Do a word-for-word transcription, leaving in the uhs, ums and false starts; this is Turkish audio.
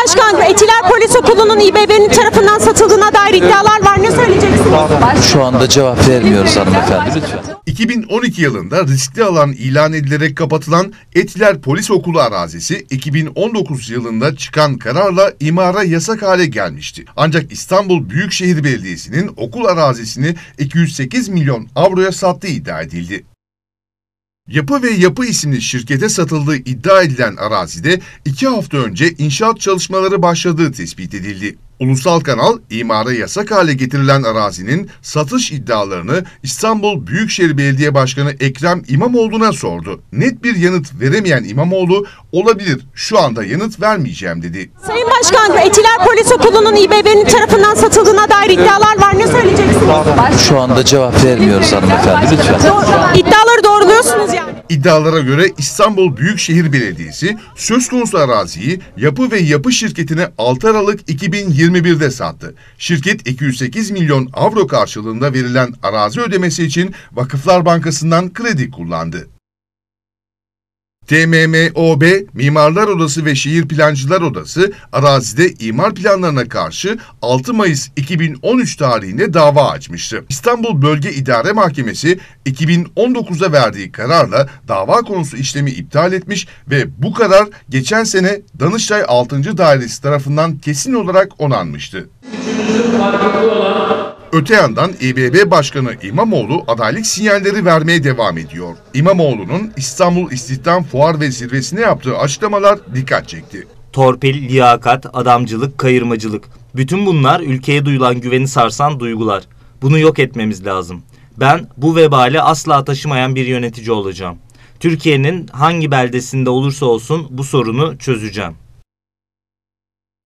Başkan, Etiler Polis Okulu'nun İBB'nin tarafından satıldığına dair iddialar var. Ne söyleyeceksiniz? Şu anda cevap vermiyoruz hanımefendi, lütfen. iki bin on iki yılında riskli alan ilan edilerek kapatılan Etiler Polis Okulu arazisi iki bin on dokuz yılında çıkan kararla imara yasak hale gelmişti. Ancak İstanbul Büyükşehir Belediyesi'nin okul arazisini iki yüz sekiz milyon avroya sattığı iddia edildi. Yapı ve Yapı isimli şirkete satıldığı iddia edilen arazide iki hafta önce inşaat çalışmaları başladığı tespit edildi. Ulusal Kanal, imara yasak hale getirilen arazinin satış iddialarını İstanbul Büyükşehir Belediye Başkanı Ekrem İmamoğlu'na sordu. Net bir yanıt veremeyen İmamoğlu, olabilir, şu anda yanıt vermeyeceğim dedi. Sayın Başkan, Etiler Polis Okulu'nun İBB'nin tarafından satıldığına dair iddialar var. Ne söyleyeceksiniz? Şu anda cevap vermiyoruz hanımefendi, lütfen. İddiaları doğruluyorsunuz yani. İddialara göre İstanbul Büyükşehir Belediyesi söz konusu araziyi Yapı ve Yapı şirketine altı Aralık iki bin yirmi bir'de sattı. Şirket iki yüz sekiz milyon avro karşılığında verilen arazi ödemesi için Vakıflar Bankası'ndan kredi kullandı. T M M O B, Mimarlar Odası ve Şehir Plancılar Odası arazide imar planlarına karşı altı Mayıs iki bin on üç tarihinde dava açmıştı. İstanbul Bölge İdare Mahkemesi iki bin on dokuz'da verdiği kararla dava konusu işlemi iptal etmiş ve bu karar geçen sene Danıştay altıncı Dairesi tarafından kesin olarak onanmıştı. Öte yandan İBB Başkanı İmamoğlu adaylık sinyalleri vermeye devam ediyor. İmamoğlu'nun İstanbul İstihdam Fuar ve Zirvesi'ne yaptığı açıklamalar dikkat çekti. Torpil, liyakat, adamcılık, kayırmacılık. Bütün bunlar ülkeye duyulan güveni sarsan duygular. Bunu yok etmemiz lazım. Ben bu vebali asla taşımayan bir yönetici olacağım. Türkiye'nin hangi beldesinde olursa olsun bu sorunu çözeceğim.